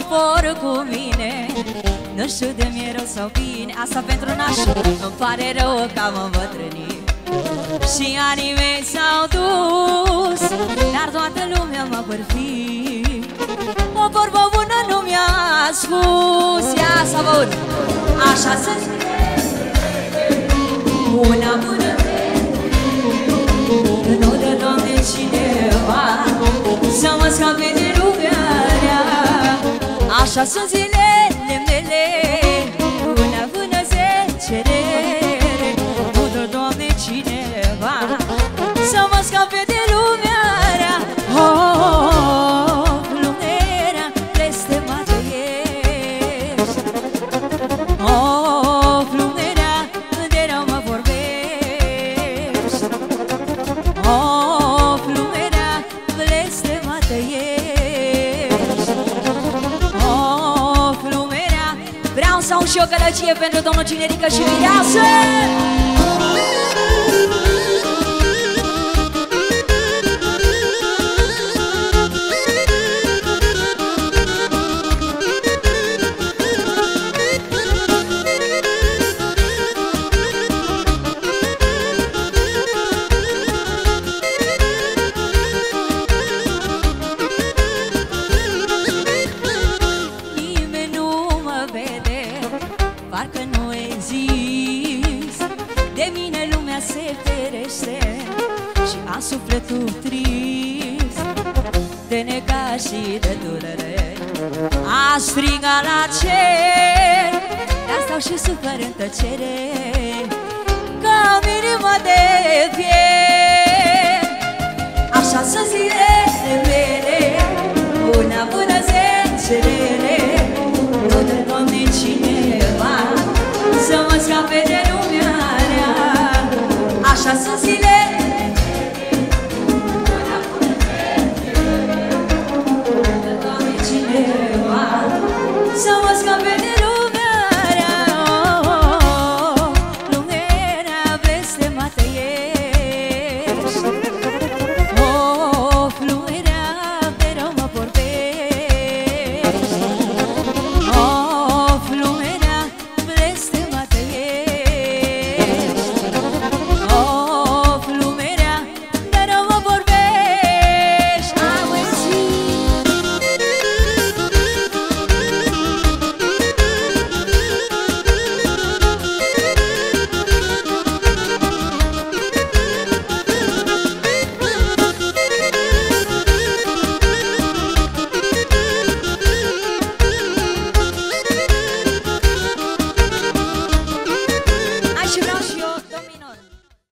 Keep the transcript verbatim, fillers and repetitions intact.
vor cu mine. Nu știu de mi-e rău sau bine, asta pentru nașul. Îmi pare rău că am îmbătrânit și anii mei s-au dus, dar toată lumea m-a bârfit. O vorbă bună nu mi-a spus. Ia să văd, așa să una bună nu dă, Doamne, cineva să mă scape de lumea rea. Așa sunt zilele mele, una bună zecere. Nu dă, Doamne, cineva să mă scape de lumea rea. Oh, lumea blestemată ești. Oh, lumea de rău mă vorbești. Oh, lumea blestemată ești. Oh, lumea. Vreau să au și o gălăgie pentru domnul Cinerică și Mireasă. Parcă nu exist, de mine lumea se ferește și am sufletul trist, de necaz și de durere. A striga la cer, dar stau și sufăr în tăcere, ca o inimă de fier. Așa sunt zile